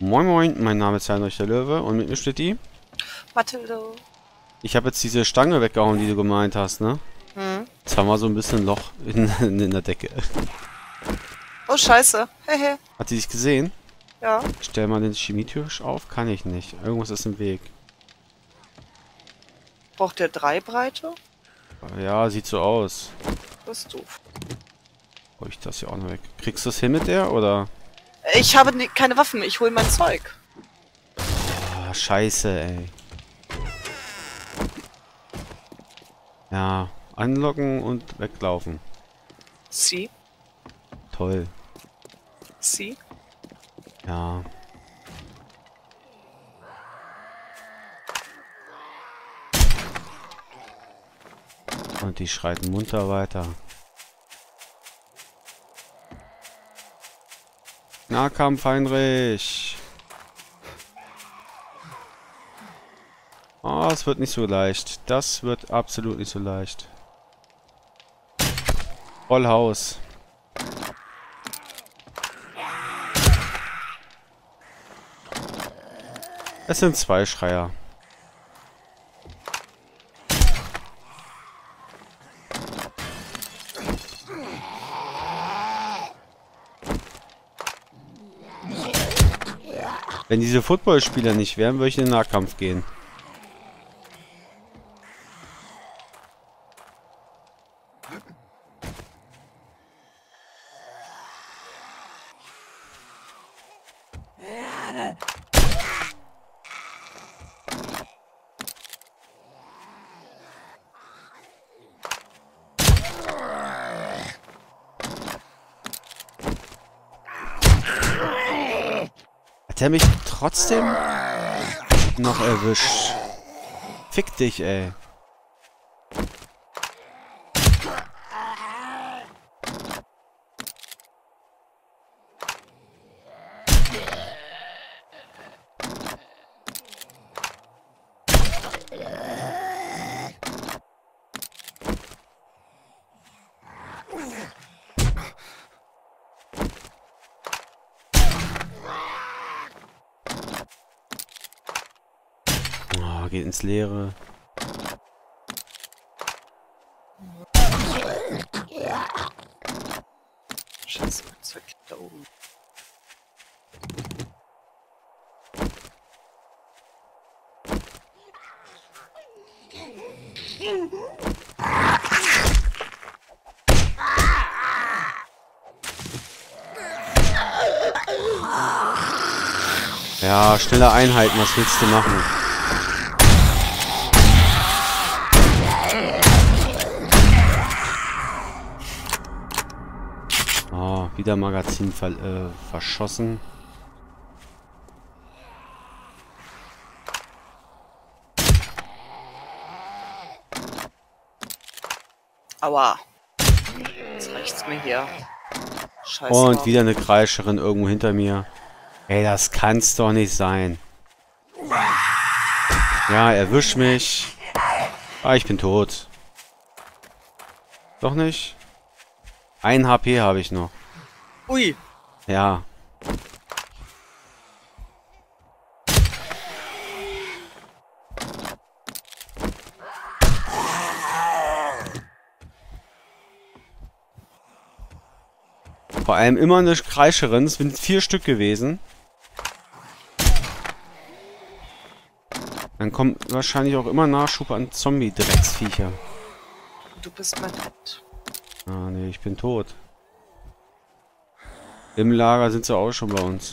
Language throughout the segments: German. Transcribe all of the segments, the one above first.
Moin Moin, mein Name ist Heinrich der Löwe und mit mir steht die. Mathilde. Ich habe jetzt diese Stange weggehauen, die du gemeint hast, ne? Hm. Jetzt haben wir so ein bisschen Loch in der Decke. Oh, scheiße. Hehe. Hat sie dich gesehen? Ja. Stell mal den Chemietisch auf. Kann ich nicht. Irgendwas ist im Weg. Braucht der 3 Breite? Ja, sieht so aus. Das ist doof. Hol ich das hier auch noch weg. Kriegst du es hin mit der, oder? Ich habe keine Waffen. Ich hole mein Zeug. Ah, scheiße, ey. Ja, anlocken und weglaufen. Sie. Toll. Sie. Ja. Und die schreit munter weiter. Nahkampf, Heinrich. Oh, es wird nicht so leicht. Das wird absolut nicht so leicht. Vollhaus. Es sind 2 Schreier. Wenn diese Footballspieler nicht wären, würde ich in den Nahkampf gehen. Hat er mich trotzdem noch erwischt? Fick dich, ey. Oh, geht ins Leere. Scheiße, mein Zeug liegt da oben. Ja, schnelle Einheiten, was willst du machen? Oh, wieder Magazin verschossen. Aua. Jetzt reicht's mir hier. Scheiße. Und wieder eine Kreischerin irgendwo hinter mir. Ey, das kann's doch nicht sein. Ja, erwisch mich. Ah, ich bin tot. Doch nicht? 1 HP habe ich noch. Ui. Ja. Vor allem immer eine Kreischerin. Es sind 4 Stück gewesen. Dann kommt wahrscheinlich auch immer Nachschub an Zombie-Drecksviecher. Du bist mein Held. Ah, nee, ich bin tot. Im Lager sind sie auch schon bei uns.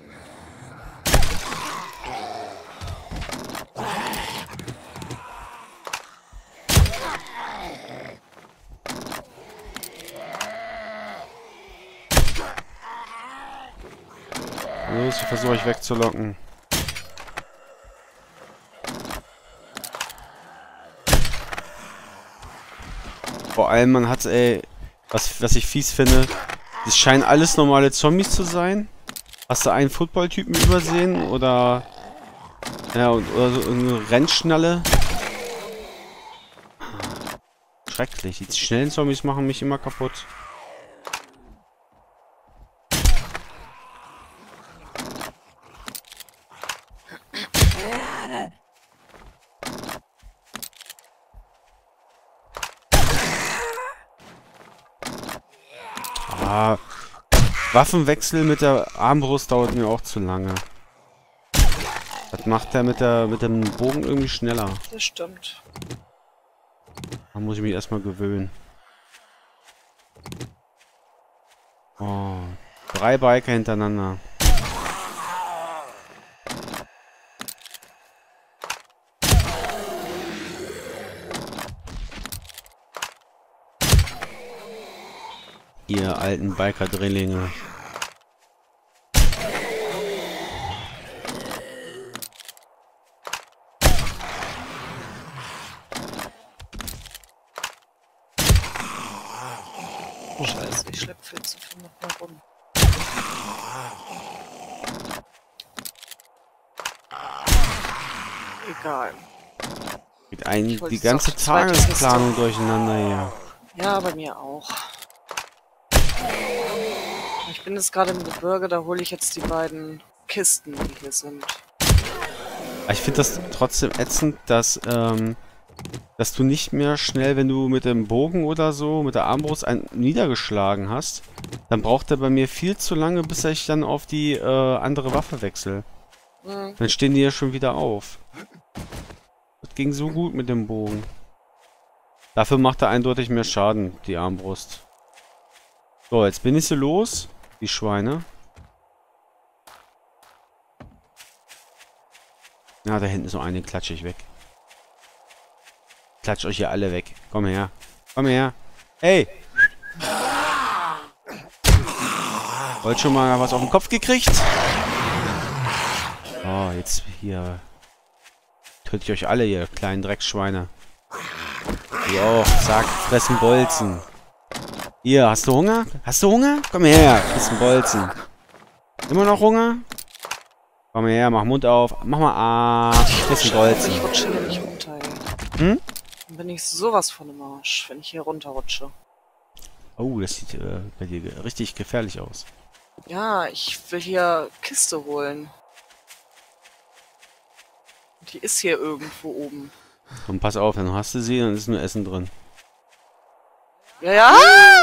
Los, ich versuche euch wegzulocken. Vor allem, man hat, ey, was ich fies finde, es scheinen alles normale Zombies zu sein. Hast du einen Football-Typen übersehen? Oder, ja, oder so eine Rennschnalle? Schrecklich. Die schnellen Zombies machen mich immer kaputt. Ah, Waffenwechsel mit der Armbrust dauert mir auch zu lange. Das macht er mit dem Bogen irgendwie schneller. Das stimmt. Da muss ich mich erstmal gewöhnen. Oh, 3 Biker hintereinander. Ihr alten Biker-Drillinge. Scheiße, ich schlepp viel zu viel noch mal rum. Egal. Geht einen Ich wollte die ganze jetzt auch die zweite Tagesplanung durcheinander hier. Ja, bei mir auch. Ich bin jetzt gerade im Gebirge, da hole ich jetzt die beiden Kisten, die hier sind. Ich finde das trotzdem ätzend, dass du nicht mehr schnell, wenn du mit dem Bogen oder so, mit der Armbrust einen niedergeschlagen hast, dann braucht er bei mir viel zu lange, bis ich dann auf die andere Waffe wechsle. Hm. Dann stehen die ja schon wieder auf. Das ging so gut mit dem Bogen. Dafür macht er eindeutig mehr Schaden, die Armbrust. So, jetzt bin ich sie los, die Schweine. Ja, da hinten ist noch eine, klatsche ich weg. Klatscht euch hier alle weg. Komm her. Komm her. Hey! Wollt schon mal was auf den Kopf gekriegt? Oh, jetzt hier. Tötet ich euch alle, ihr kleinen Drecksschweine. Jo, zack, fressen Bolzen. Hier, hast du Hunger? Hast du Hunger? Komm her, fressen Bolzen. Immer noch Hunger? Komm her, mach Mund auf. Mach mal fressen Bolzen. Ich rutsche hier nicht runter, ey. Hm? Dann bin ich sowas von im Arsch, wenn ich hier runterrutsche. Oh, das sieht bei dir richtig gefährlich aus. Ja, ich will hier Kiste holen. Die ist hier irgendwo oben. Und pass auf, dann hast du sie, dann ist nur Essen drin. Ja, ja!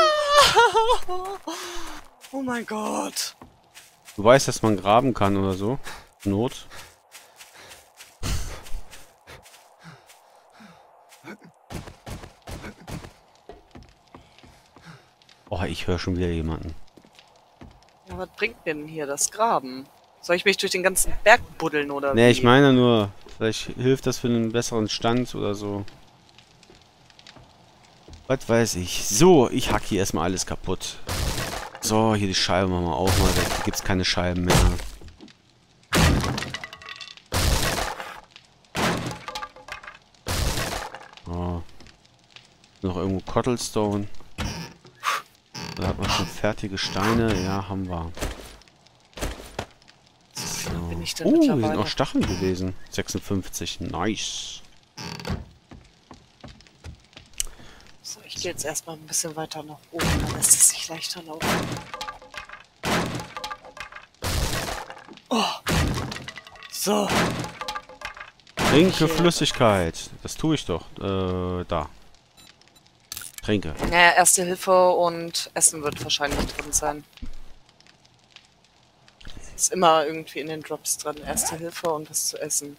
Oh mein Gott. Du weißt, dass man graben kann oder so. Not. Oh, ich höre schon wieder jemanden. Ja, was bringt mir denn hier das Graben? Soll ich mich durch den ganzen Berg buddeln oder Ne, wie? ich meine nur, vielleicht hilft das für einen besseren Stand oder so. Was weiß ich. So, ich hack hier erstmal alles kaputt. So, hier die Scheibe machen wir auch mal weg. Hier gibt's keine Scheiben mehr. Oh. Noch irgendwo Cottlestone. Da hat man schon fertige Steine. Ja, haben wir. Wie lang bin ich denn Hier sind mittlerweile? auch Stacheln gewesen. 56. Nice. So, ich gehe jetzt erstmal ein bisschen weiter nach oben, dann lässt es sich leichter laufen. Oh! So, Trinke Flüssigkeit. Das tue ich doch. Da. Trinke. naja, Erste Hilfe und Essen wird wahrscheinlich drin sein. Ist immer irgendwie in den Drops drin. Erste Hilfe und was zu essen.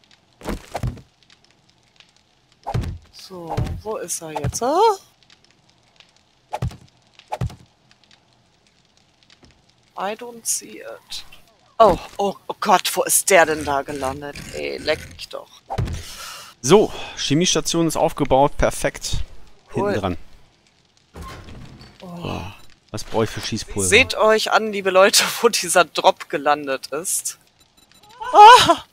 So, wo ist er jetzt? Ah? I don't see it. Oh, oh, oh Gott, wo ist der denn da gelandet? Ey, leck mich doch. So, Chemiestation ist aufgebaut. Perfekt. Cool. Hinten dran. Oh. Was brauche ich für Schießpulver? Seht euch an, liebe Leute, wo dieser Drop gelandet ist. Ah!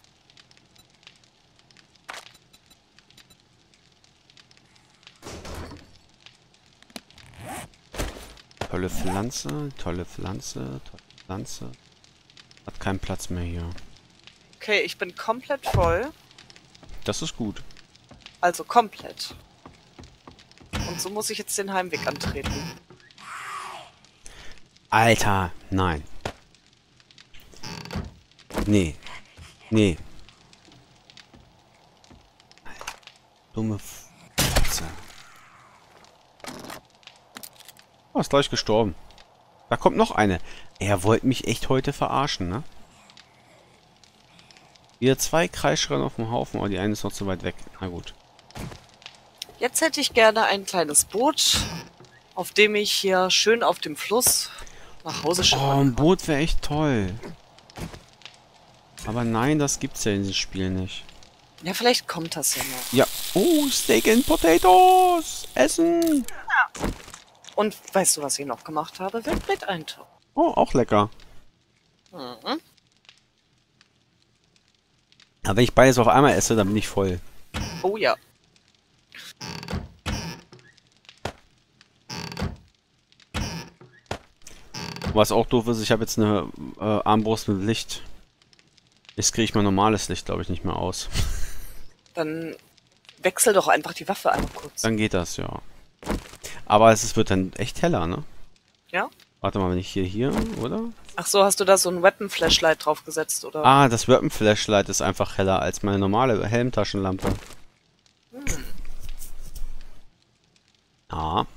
Tolle Pflanze, tolle Pflanze, tolle Pflanze. Hat keinen Platz mehr hier. Okay, ich bin komplett voll. Das ist gut. Also komplett. Und so muss ich jetzt den Heimweg antreten. Alter, nein. Nee. Nee. Dumme Fotze. Oh, ist gleich gestorben. Da kommt noch eine. Er wollte mich echt heute verarschen, ne? Wieder 2 Kreisschreien auf dem Haufen, aber die eine ist noch zu weit weg. Na gut. Jetzt hätte ich gerne ein kleines Boot, auf dem ich hier schön auf dem Fluss nach Hause Oh, schippern ein kann. Boot wäre echt toll. Aber nein, das gibt's ja in diesem Spiel nicht. Ja, vielleicht kommt das ja noch. Ja. Oh, Steak and Potatoes. Essen. Und weißt du, was ich noch gemacht habe? Wildbret-Eintopf. Oh, auch lecker. Mhm. Aber wenn ich beides auf einmal esse, dann bin ich voll. Oh ja. Was auch doof ist, ich habe jetzt eine Armbrust mit Licht. Jetzt kriege ich mein normales Licht, glaube ich, nicht mehr aus. Dann wechsel doch einfach die Waffe einmal kurz. Dann geht das, ja. Aber wird dann echt heller, ne? Ja? Warte mal, wenn ich hier, oder? Ach so, hast du da so ein Weapon-Flashlight draufgesetzt, oder? Ah, das Weapon Flashlight ist einfach heller als meine normale Helmtaschenlampe. Ah.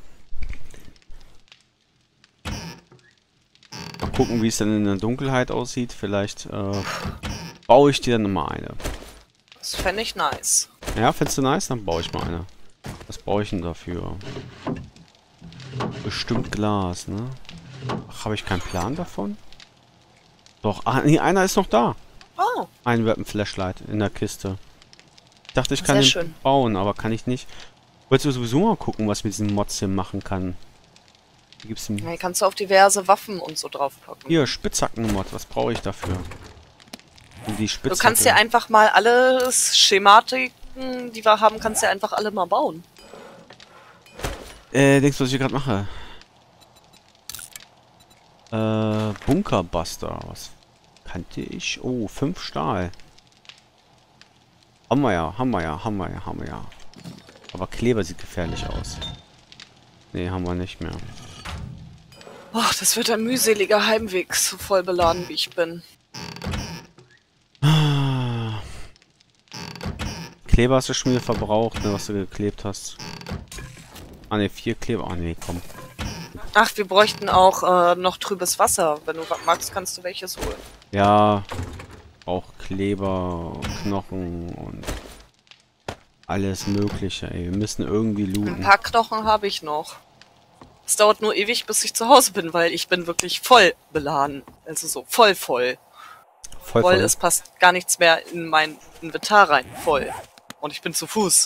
Mal gucken, wie es dann in der Dunkelheit aussieht. Vielleicht baue ich dir dann nochmal eine. Das fände ich nice. Ja, findest du nice? Dann baue ich mal eine. Was brauche ich denn dafür? Bestimmt Glas, ne? Ach, habe ich keinen Plan davon? Doch, ah, nee, einer ist noch da. Oh, Ein Weapon Flashlight in der Kiste. Ich dachte, ich kann sehr den schön. bauen, aber kann ich nicht. Wolltest du sowieso mal gucken, was mit diesen Mods hier machen kann? Hier gibt's einen... Hier kannst du auf diverse Waffen und so draufpacken. Hier, Spitzhacken-Mod. Was brauche ich dafür? Und die Du Spitzhacke. kannst ja einfach mal alle Schematiken, die wir haben, kannst du ja einfach alle mal bauen. Denkst du, was ich hier gerade mache? Bunkerbuster. Was kannte ich? Oh, 5 Stahl. Haben wir ja, haben wir ja, haben wir ja, haben wir ja. Aber Kleber sieht gefährlich aus. Nee, haben wir nicht mehr. Ach, das wird ein mühseliger Heimweg, so voll beladen wie ich bin. Kleber hast du schon wieder verbraucht, ne, was du geklebt hast. Ah ne, 4 Kleber. Ah ne, komm. Ach, wir bräuchten auch noch trübes Wasser. Wenn du magst, kannst du welches holen. Ja, auch Kleber, Knochen und alles mögliche, ey. Wir müssen irgendwie Ein looten. paar Knochen habe ich noch. Es dauert nur ewig, bis ich zu Hause bin, weil ich bin wirklich voll beladen. Also so voll. Voll, Voll, es passt gar nichts mehr in mein Inventar rein. Voll. Und ich bin zu Fuß.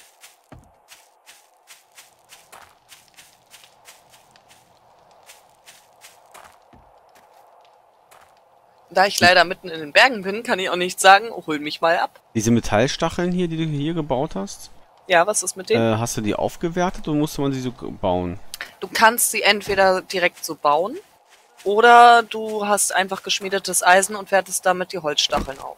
Da ich leider mitten in den Bergen bin, kann ich auch nicht sagen, hol mich mal ab. Diese Metallstacheln hier, die du hier gebaut hast, Ja, was ist mit denen? hast du die aufgewertet oder musste man sie so bauen? Du kannst sie entweder direkt so bauen, oder du hast einfach geschmiedetes Eisen und wertest damit die Holzstacheln auf.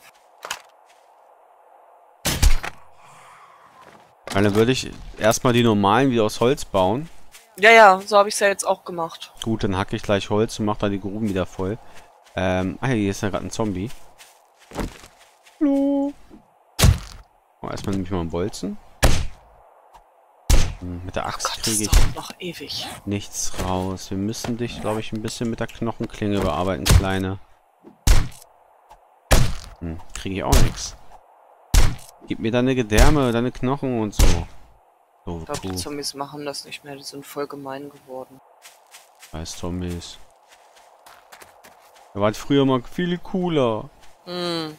Weil dann würde ich erstmal die normalen wieder aus Holz bauen. Ja, so habe ich es ja jetzt auch gemacht. Gut, dann hacke ich gleich Holz und mache da die Gruben wieder voll. Hier ist ja gerade ein Zombie. Hallo. Oh, erstmal nehme ich mal einen Bolzen. Mit der Oh Axt Gott, das kriege ich dauert noch ewig. nichts raus. Wir müssen dich, glaube ich, ein bisschen mit der Knochenklinge bearbeiten, Kleine. Kriege ich auch nichts. Gib mir deine Gedärme, deine Knochen und so. So, Ich glaube, die cool. Zombies machen das nicht mehr. Die sind voll gemein geworden. Scheiß Zombies. Da war früher mal viel cooler. Hm.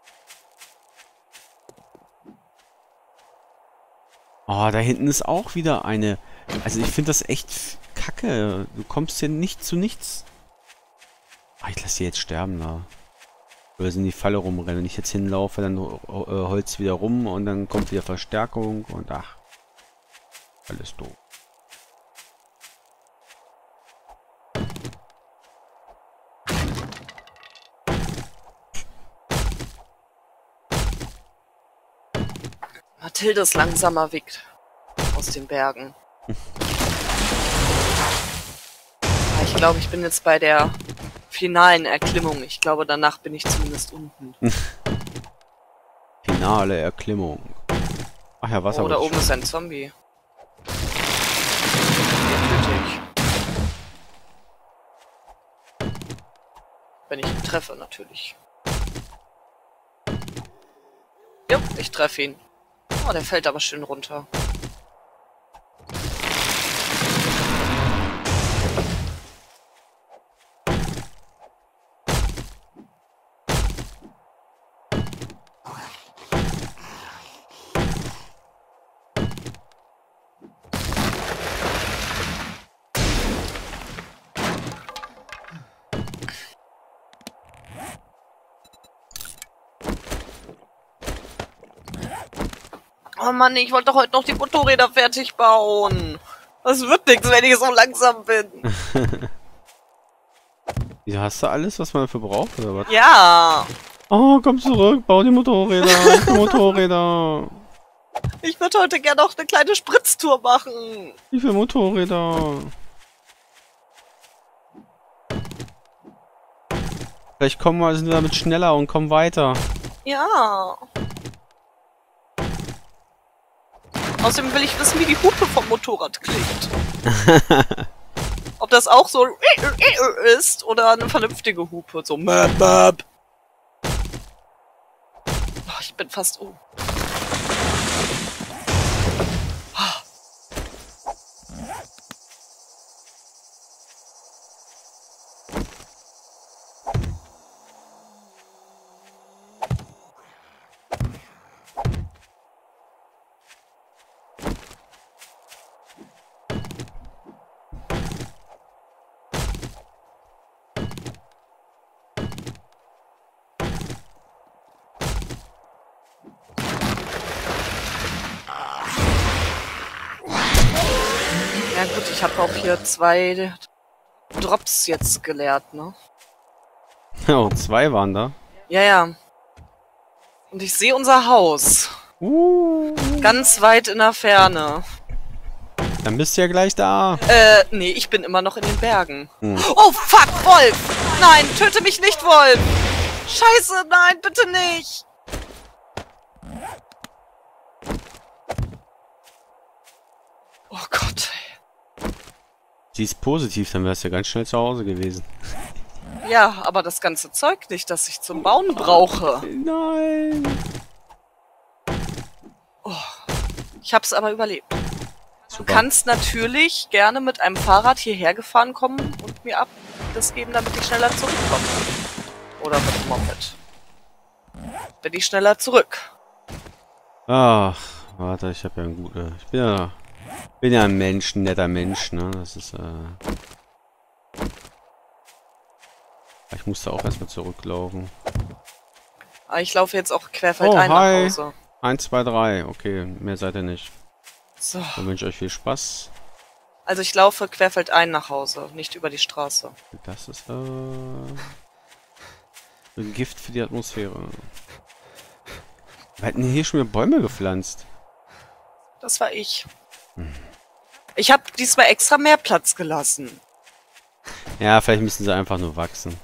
Oh, da hinten ist auch wieder eine. Also ich finde das echt kacke. Du kommst hier nicht zu nichts. Ah, ich lasse die jetzt sterben da. Oder in die Falle rumrennen. Wenn ich jetzt hinlaufe, dann Holz wieder rum und dann kommt wieder Verstärkung und ach. Alles doof. Mathildes langsamer Weg aus den Bergen. Ich glaube, ich bin jetzt bei der finalen Erklimmung. Ich glaube, danach bin ich zumindest unten. Finale Erklimmung. Ach ja, Wasser. Oh, da oben ist ein Zombie. Den töte ich. Wenn ich ihn treffe, natürlich. Jo, ich treffe ihn. Oh, der fällt aber schön runter. Oh Mann, ich wollte doch heute noch die Motorräder fertig bauen. Das wird nichts, wenn ich so langsam bin. Wieso hast du alles, was man dafür braucht, oder was? Ja. Oh, komm zurück, bau die Motorräder, ich will Motorräder. Ich würde heute gerne noch eine kleine Spritztour machen. Ich will Motorräder. Vielleicht sind wir damit schneller und kommen weiter. Ja. Außerdem will ich wissen, wie die Hupe vom Motorrad klingt. Ob das auch so ist oder eine vernünftige Hupe. So möp, möp. Oh, ich bin fast... Oh. Ja gut, ich habe auch hier 2 Drops jetzt geleert, ne? Oh, 2 waren da. Ja, ja. Und ich sehe unser Haus. Ganz weit in der Ferne. Dann bist du ja gleich da. Nee, ich bin immer noch in den Bergen. Oh, fuck, Wolf! Nein, töte mich nicht, Wolf! Scheiße, nein, bitte nicht! Oh Gott. Sie ist positiv, dann wärst du ja ganz schnell zu Hause gewesen. Ja, aber das ganze Zeug nicht, das ich zum Bauen brauche. Nein. Oh, ich hab's aber überlebt. Super. Du kannst natürlich gerne mit einem Fahrrad hierher gefahren kommen und mir das geben, damit ich schneller zurückkomme. Oder mit dem Moped. Bin ich schneller zurück. Ach, warte, ich habe ja einen guten... Ich bin ja ein Mensch, ein netter Mensch, ne? Das ist, Ich musste auch erstmal zurücklaufen. Aber ich laufe jetzt auch querfeldein nach Hause. 1, 2, 3. Okay, mehr seid ihr nicht. So. Dann wünsche ich euch viel Spaß. Also ich laufe querfeldein nach Hause, nicht über die Straße. Das ist, ein Gift für die Atmosphäre. Wir hatten hier schon wieder Bäume gepflanzt. Das war ich. Ich habe diesmal extra mehr Platz gelassen. Ja, vielleicht müssen sie einfach nur wachsen.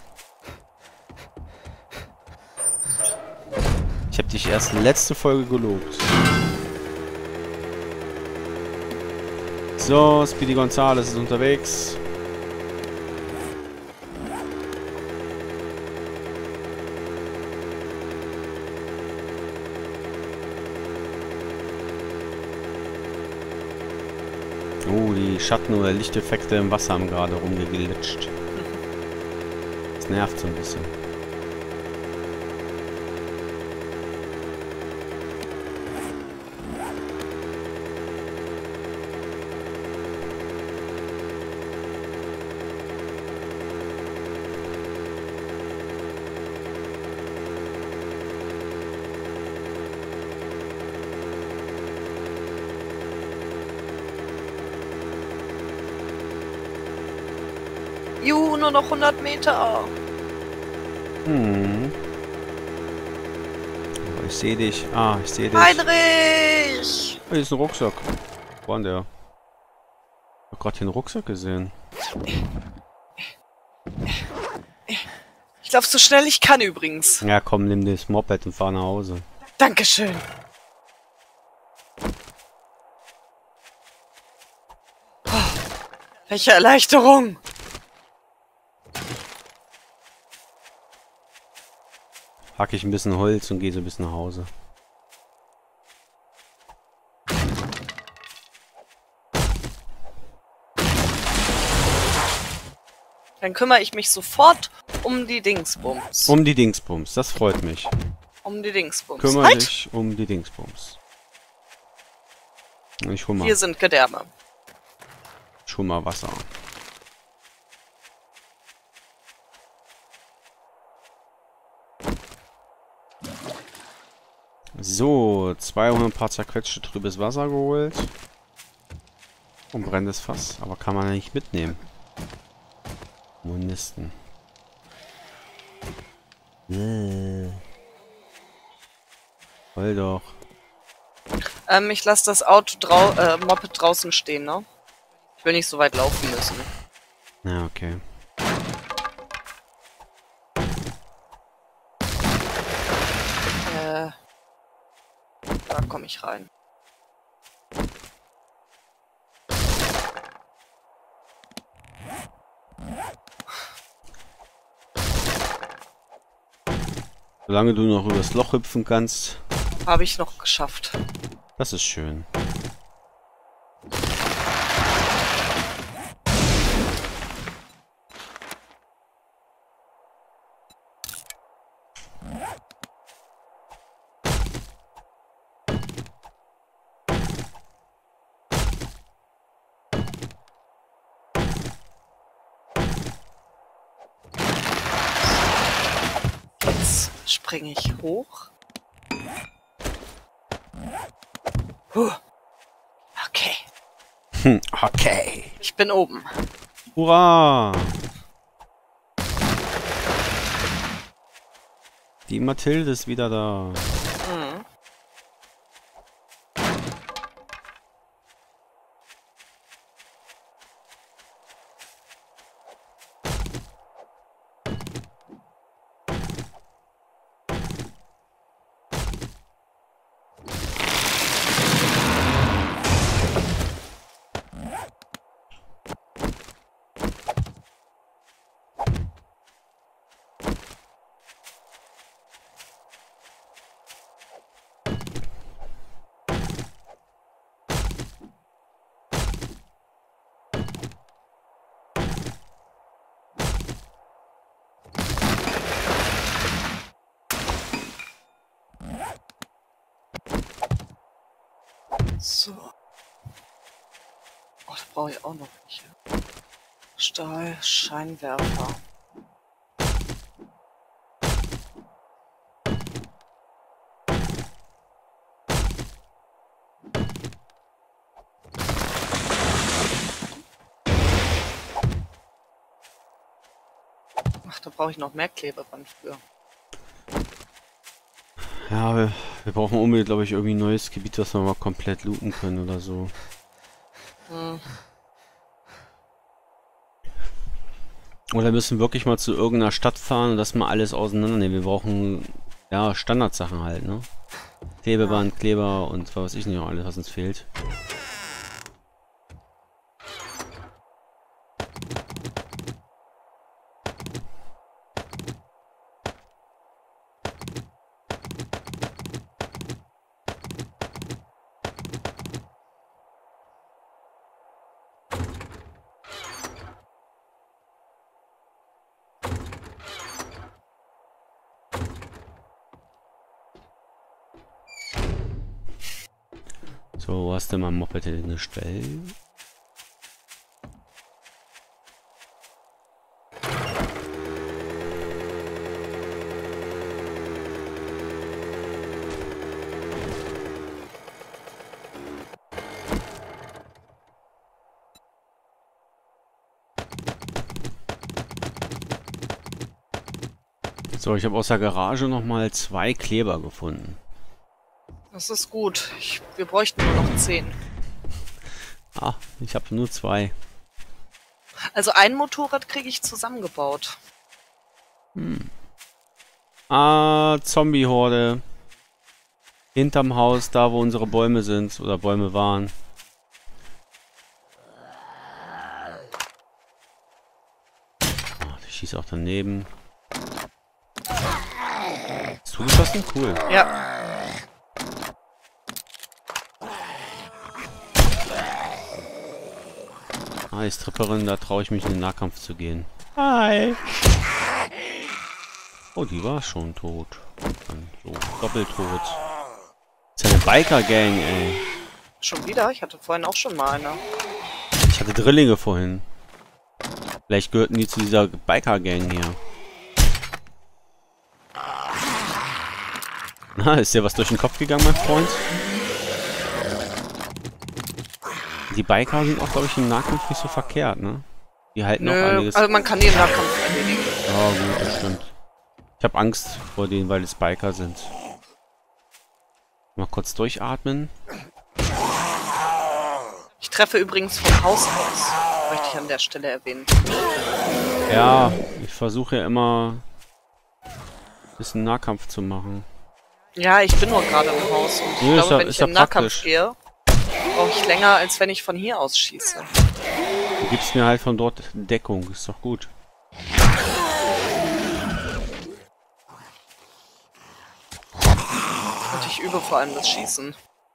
Ich habe dich erst letzte Folge gelobt. So, Speedy Gonzales ist unterwegs. Oh, die Schatten- oder Lichteffekte im Wasser haben gerade rumgeglitscht. Das nervt so ein bisschen. Juhu, nur noch 100 Meter. Hm. Oh, ich sehe dich. Ah, ich sehe dich. Heinrich! Oh, hier ist ein Rucksack. Wo war denn der? Ich hab gerade hier einen Rucksack gesehen. Ich laufe so schnell ich kann übrigens. Ja, komm, nimm das Moped und fahr nach Hause. Dankeschön. Welche Erleichterung! Hacke ich ein bisschen Holz und gehe so ein bisschen nach Hause. Dann kümmere ich mich sofort um die Dingsbums. Um die Dingsbums, das freut mich. Um die Dingsbums. Kümmere dich um die Dingsbums. Ich hol mal. Hier sind Gedärme. Schon mal Wasser. So, 200 paar zerquetschte trübes Wasser geholt. Und brennendes Fass. Aber kann man ja nicht mitnehmen. Monisten. Voll doch. Ich lasse das Moped draußen stehen, ne? Ich will nicht so weit laufen müssen. Ja, okay. Da komme ich rein. Solange du noch übers Loch hüpfen kannst. Habe ich noch geschafft. Das ist schön. Jetzt springe ich hoch. Okay. Okay. Ich bin oben. Hurra! Die Mathilde ist wieder da. Mhm. So. Oh, das brauche ich auch noch nicht. Stahl, Scheinwerfer. Ach, da brauche ich noch mehr Klebeband für. Ja, wir brauchen unbedingt, glaube ich, irgendwie ein neues Gebiet, das wir mal komplett looten können oder so. Hm. Oder müssen wirklich mal zu irgendeiner Stadt fahren und das mal alles auseinandernehmen. Wir brauchen, ja, Standardsachen halt, ne? Klebeband, Kleber und was weiß ich nicht noch alles, was uns fehlt. So, wo hast du mein Moped hingestellt? So, ich habe aus der Garage nochmal 2 Kleber gefunden. Das ist gut. Wir bräuchten nur noch 10. Ah, ich habe nur 2. Also ein Motorrad kriege ich zusammengebaut. Ah, Zombie-Horde. Hinterm Haus, da wo unsere Bäume sind. Oder Bäume waren. schieße auch daneben. Hast du geschossen? Cool. Ja. Ah, die Stripperin, da traue ich mich in den Nahkampf zu gehen. Hi! Oh, die war schon tot. Dann so, doppeltot. Das ist ja eine Biker-Gang, ey. Schon wieder? Ich hatte vorhin auch schon mal eine. Ich hatte Drillinge vorhin. Vielleicht gehörten die zu dieser Biker-Gang hier. Na, ist dir was durch den Kopf gegangen, mein Freund? Die Biker sind auch, glaube ich, im Nahkampf nicht so verkehrt, ne? Die halten auch einiges. Also man kann den Nahkampf erledigen. Oh, gut, das stimmt. Ich habe Angst vor denen, weil es Biker sind. Mal kurz durchatmen. Ich treffe übrigens vom Haus aus. Möchte ich an der Stelle erwähnen. Ja, ich versuche ja immer ein bisschen Nahkampf zu machen. Ja, ich bin nur gerade im Haus. Und ich Nee, glaube, wenn ist ich ja in Nahkampf praktisch. gehe, brauche ich länger, als wenn ich von hier aus schieße. Du gibst mir halt von dort Deckung, ist doch gut. Und ich übe vor allem das Schießen.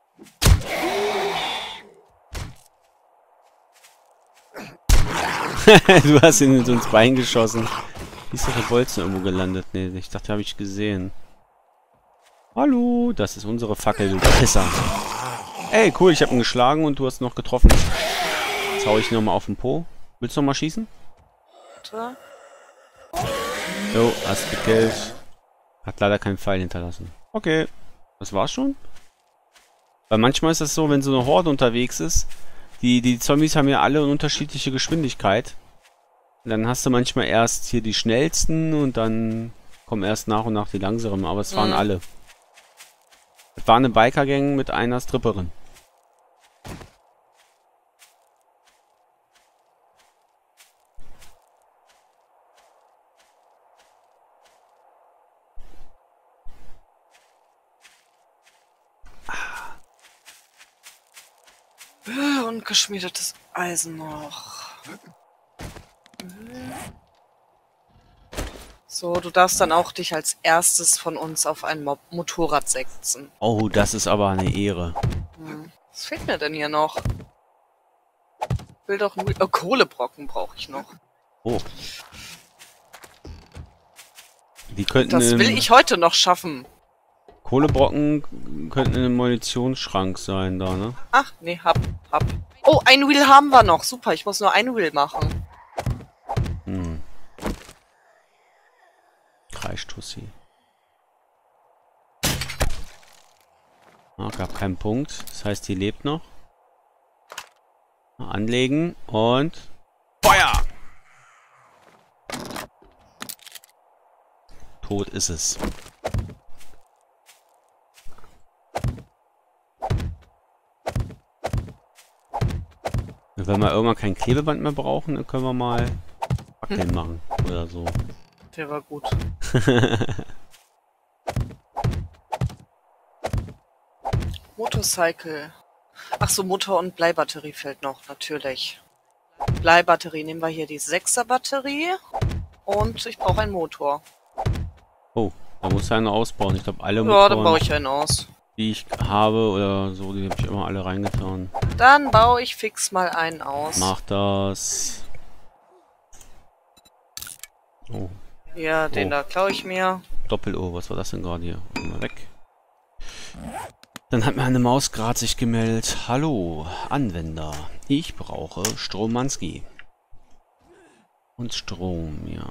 Du hast ihn ins Bein geschossen. Wie ist doch der Bolzen irgendwo gelandet? Nee, ich dachte, habe ich gesehen. Hallo, das ist unsere Fackel, du Pisser. Ey, cool, ich habe ihn geschlagen und du hast noch getroffen. Jetzt hau ich ihn nochmal auf den Po. Willst du nochmal schießen? Warte. Jo, hast gekillt. Hat leider keinen Pfeil hinterlassen. Okay, das war's schon? Weil manchmal ist das so, wenn so eine Horde unterwegs ist, die Zombies haben ja alle eine unterschiedliche Geschwindigkeit. Und dann hast du manchmal erst hier die schnellsten und dann kommen erst nach und nach die langsamen, aber es waren alle. Es war eine Biker-Gang mit einer Stripperin. Und geschmiedetes Eisen noch. So, du darfst dann auch dich als erstes von uns auf ein Motorrad setzen. Oh, das ist aber eine Ehre. Was fehlt mir denn hier noch? Will doch nur... Kohlebrocken brauche ich noch. Oh. Die könnten Das will ich heute noch schaffen. Kohlebrocken könnten in einem Munitionsschrank sein da, ne? Ach, nee, hab. Oh, ein Wheel haben wir noch. Super, ich muss nur ein Wheel machen. Kreistussi. Ah, gab keinen Punkt. Das heißt, die lebt noch. Mal anlegen und... Feuer! Tot ist es. Wenn wir irgendwann kein Klebeband mehr brauchen, dann können wir mal Fackeln machen oder so. Der war gut. Motorcycle. Ach so, Motor- und Bleibatterie fehlt noch, natürlich. Bleibatterie nehmen wir hier die 6er Batterie. Und ich brauche einen Motor. Oh, da muss einer ausbauen. Ich glaube, alle Ja, Motoren, dann baue ich einen aus. die ich habe oder so, die habe ich immer alle reingetan. Dann baue ich fix mal einen aus. Mach das. Oh, Ja, den da klaue ich mir. Doppel-O, was war das denn gerade hier? Mal weg. Dann hat mir eine Maus gerade sich gemeldet. Hallo, Anwender. Ich brauche Stromanski. Und Strom, ja.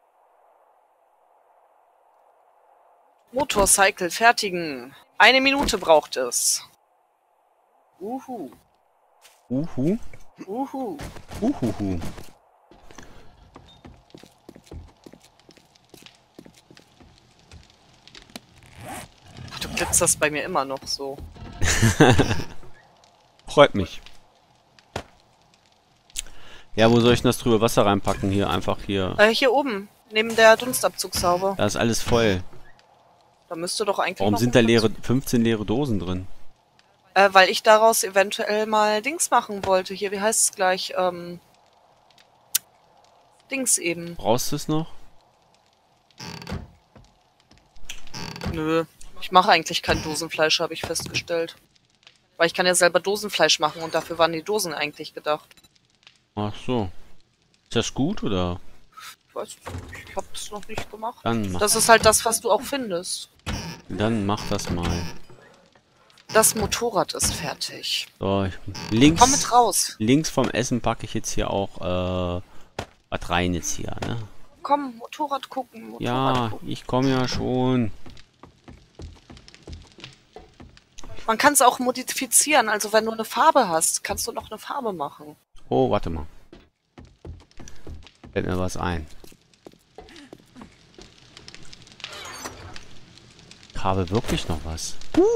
Motorcycle fertigen. 1 Minute braucht es. Uhu. Uhu. Uhu. Uhuhu. Ach, du glitzerst bei mir immer noch so. Freut mich. Ja, wo soll ich denn das trübe Wasser reinpacken? Hier, einfach hier. Hier oben, neben der Dunstabzugshaube. Da ist alles voll. Da müsste doch eigentlich Warum noch sind da 15 leere Dosen drin? weil ich daraus eventuell mal Dings machen wollte. Hier, wie heißt es gleich? Dings eben. Brauchst du es noch? Nö. Ich mache eigentlich kein Dosenfleisch, habe ich festgestellt. Weil ich kann ja selber Dosenfleisch machen und dafür waren die Dosen eigentlich gedacht. Ach so. Ist das gut, oder? Ich weiß es nicht. Ich habe es noch nicht gemacht. Dann mach, Das ist halt das, was du auch findest. dann mach das mal. Das Motorrad ist fertig. So, Komm mit raus. links vom Essen packe ich jetzt hier auch was rein jetzt hier, ne? Komm, Motorrad gucken. Motorrad Ja, gucken. ich komme ja schon. Man kann es auch modifizieren. Also wenn du eine Farbe hast, kannst du noch eine Farbe machen. Oh, warte mal. Fällt mir was ein. Ich habe wirklich noch was.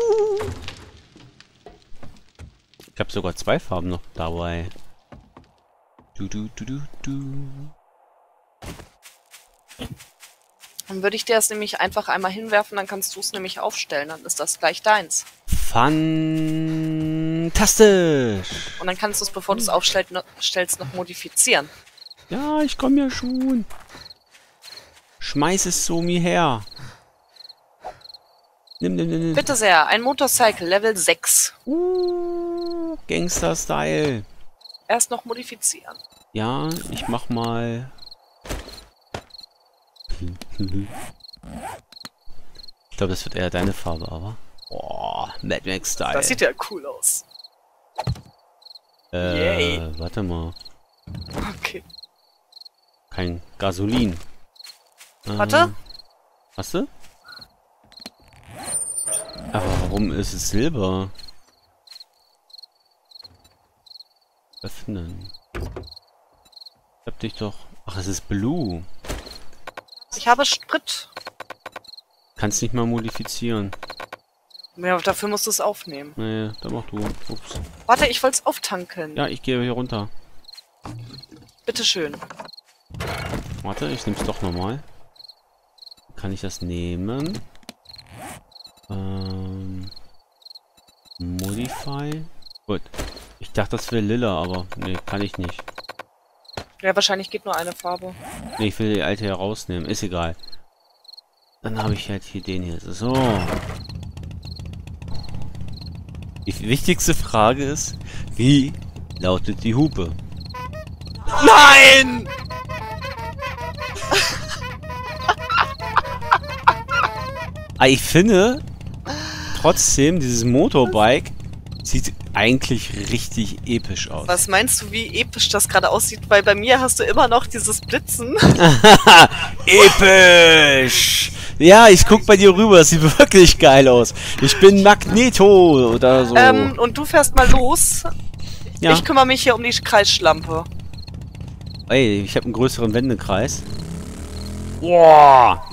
Ich habe sogar 2 Farben noch dabei. Dann würde ich dir das nämlich einfach einmal hinwerfen, dann kannst du es nämlich aufstellen. Dann ist das gleich deins. Fantastisch! Und dann kannst du es, bevor du es aufstellst, noch modifizieren. Ja, ich komme ja schon. Schmeiß es zu mir her. Nimm. Bitte sehr, ein Motorcycle, Level 6. Gangster-Style. Erst noch modifizieren. Ja, ich mach mal... Ich glaube, das wird eher deine Farbe, aber... Boah, Mad Max-Style. Das sieht ja cool aus. Yay. Warte mal. Okay. Kein Gasolin. Warte. Hast du? Aber warum ist es Silber? Öffnen. Ich hab dich doch... Ach, es ist Blue. Ich habe Sprit. Kannst nicht mal modifizieren. Ja, dafür musst du es aufnehmen. Nee, dann mach du. Ups. Warte, ich wollte es auftanken. Ja, ich gehe hier runter. Bitteschön. Warte, ich nehm's doch nochmal. Kann ich das nehmen? Modify. Gut. Ich dachte, das wäre lila, aber nee, kann ich nicht. Ja, wahrscheinlich geht nur eine Farbe. Nee, ich will die alte hier rausnehmen. Ist egal. Dann habe ich halt hier den hier. So. Die wichtigste Frage ist, wie lautet die Hupe? Nein! Aber ich finde, trotzdem, dieses Motorbike sieht eigentlich richtig episch aus. Was meinst du, wie episch das gerade aussieht? Weil bei mir hast du immer noch dieses Blitzen. Episch! Ja, ich guck bei dir rüber, das sieht wirklich geil aus. Ich bin Magneto oder so. Und du fährst mal los. Ja. Ich kümmere mich hier um die Kreisschlampe. Ey, ich habe einen größeren Wendekreis. Boah!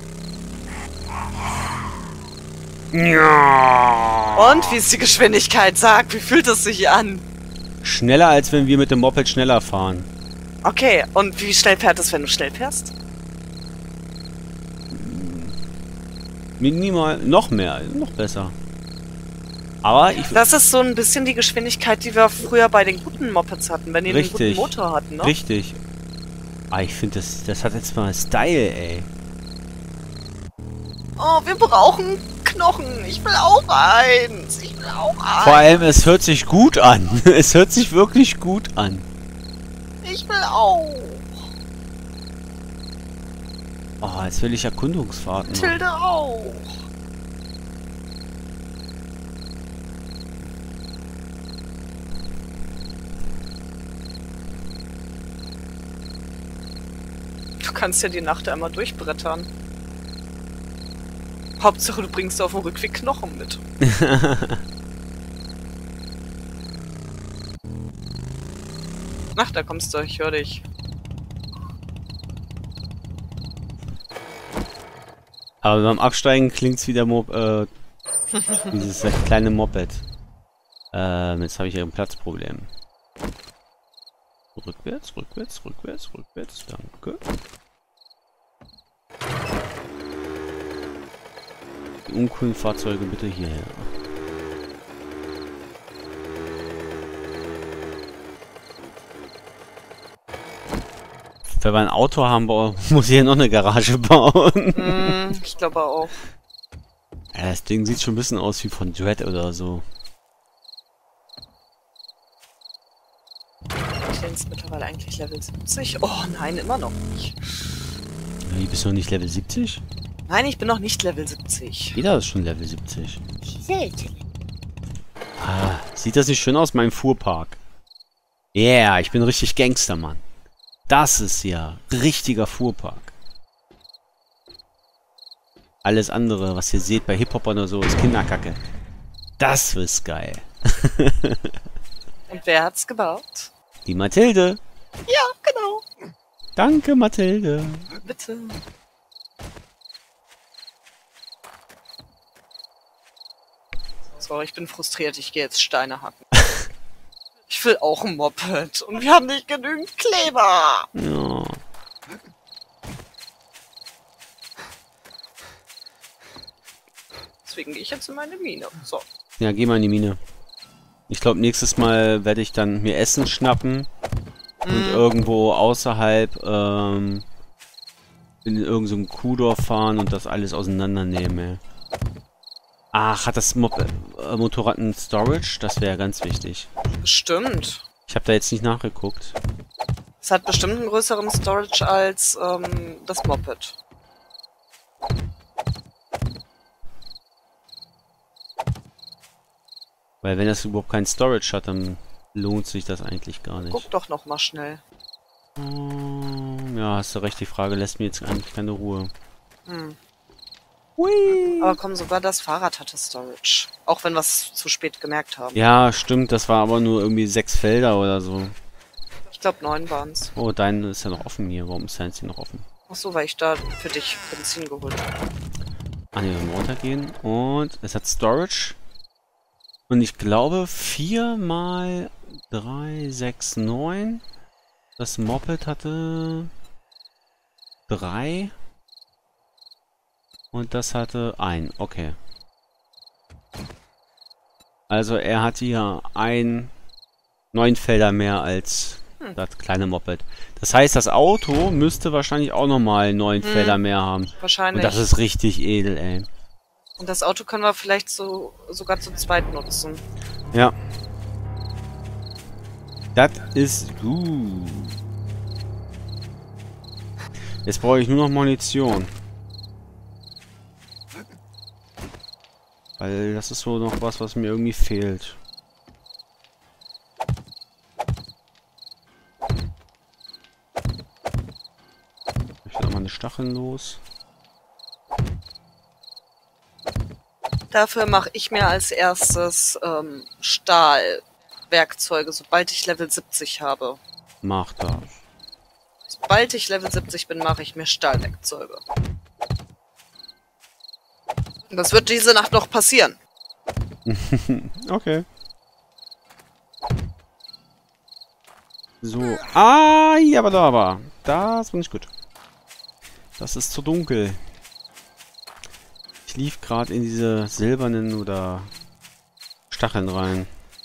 Ja. Und wie ist die Geschwindigkeit? Sag, wie fühlt es sich an? Schneller, als wenn wir mit dem Moped schneller fahren. Okay, und wie schnell fährt es, wenn du schnell fährst? Minimal, noch mehr, noch besser. Aber ich... Das ist so ein bisschen die Geschwindigkeit, die wir früher bei den guten Mopeds hatten, wenn die einen guten Richtig. Motor hatten, ne? Richtig. Ah, ich finde, das hat jetzt mal Style, ey. Oh, wir brauchen Knochen. Ich will auch eins. Ich will auch eins. Vor allem, es hört sich gut an. Es hört sich wirklich gut an. Ich will auch. Oh, jetzt will ich Erkundungsfahrten machen. Tilde auch. Du kannst ja die Nacht einmal durchbrettern. Hauptsache, du bringst auf dem Rückweg Knochen mit. Ach, da kommst du, ich höre dich. Aber beim Absteigen klingt's wie der dieses kleine Moped. Jetzt habe ich hier ein Platzproblem. Rückwärts, rückwärts, rückwärts, rückwärts. Danke. Die uncoolen Fahrzeuge bitte hierher. Wenn wir ein Auto haben, muss ich hier noch eine Garage bauen. Ich glaube auch. Ja, das Ding sieht schon ein bisschen aus wie von Dread oder so. Ich bin jetzt mittlerweile eigentlich Level 70. Oh nein, immer noch nicht. Wie, bist du noch nicht Level 70? Nein, ich bin noch nicht Level 70. Jeder ist schon Level 70. Ah, sieht das nicht schön aus, mein Fuhrpark? Yeah, ich bin richtig Gangster, Mann. Das ist ja richtiger Fuhrpark. Alles andere, was ihr seht bei Hip-Hopern oder so, ist Kinderkacke. Das ist geil. Und wer hat's gebaut? Die Mathilde. Ja, genau. Danke, Mathilde. Bitte. So, ich bin frustriert. Ich gehe jetzt Steine hacken. Ich will auch ein Moped. Und wir haben nicht genügend Kleber. Ja. Deswegen gehe ich jetzt in meine Mine. So. Ja, geh mal in die Mine. Ich glaube, nächstes Mal werde ich dann mir Essen schnappen und irgendwo außerhalb in irgendein Kuhdorf fahren und das alles auseinandernehmen, ey. Ach, hat das Motorrad ein Storage? Das wäre ganz wichtig. Bestimmt. Ich habe da jetzt nicht nachgeguckt. Es hat bestimmt einen größeren Storage als das Moped. Weil wenn das überhaupt kein Storage hat, dann lohnt sich das eigentlich gar nicht. Guck doch noch mal schnell. Ja, hast du recht, die Frage lässt mir jetzt eigentlich keine Ruhe. Hui. Aber komm, sogar das Fahrrad hatte Storage. Auch wenn wir es zu spät gemerkt haben. Ja, stimmt, das war aber nur irgendwie 6 Felder oder so. Ich glaube 9 waren's. Oh, dein ist ja noch offen hier. Warum ist deins hier noch offen? Ach so, weil ich da für dich Benzin geholt habe. Ah ne, wir runtergehen. Und es hat Storage. Und ich glaube 4 mal 3, 6, 9. Das Moped hatte 3. Und das hatte 1. Okay. Also er hat hier 9 Felder mehr als das kleine Moped. Das heißt, das Auto müsste wahrscheinlich auch nochmal 9 Felder mehr haben. Wahrscheinlich. Und das ist richtig edel, ey. Und das Auto können wir vielleicht sogar zu zweit nutzen. Ja. Das ist gut. Jetzt brauche ich nur noch Munition. Weil das ist so noch was mir irgendwie fehlt. Ich will nochmal eine Stacheln los. Dafür mache ich mir als erstes Stahlwerkzeuge, sobald ich Level 70 habe. Mach das. Sobald ich Level 70 bin, mache ich mir Stahlwerkzeuge. Und das wird diese Nacht noch passieren. Okay. So. Ah, ja, aber. Das bin ich gut. Das ist zu dunkel. Ich lief gerade in diese silbernen oder Stacheln rein.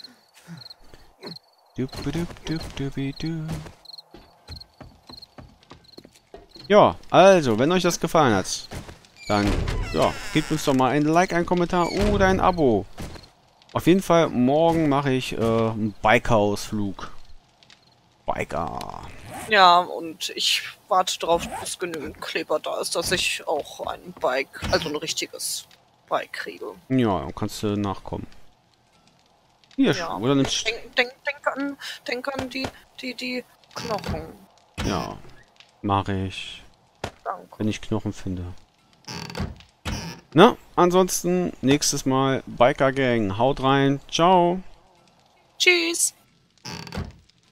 Ja, also, wenn euch das gefallen hat, dann, ja, gebt uns doch mal ein Like, einen Kommentar oder ein Abo. Auf jeden Fall, morgen mache ich einen Biker-Ausflug. Biker. Ja, und ich warte drauf, bis genügend Kleber da ist, dass ich auch ein Bike, also ein richtiges Bike kriege. Ja, dann kannst du nachkommen. Hier, Ja. oder nimmst Denk an die Knochen. Ja, mache ich, Danke. wenn ich Knochen finde. Na, ansonsten nächstes Mal Biker Gang. Haut rein. Ciao. Tschüss.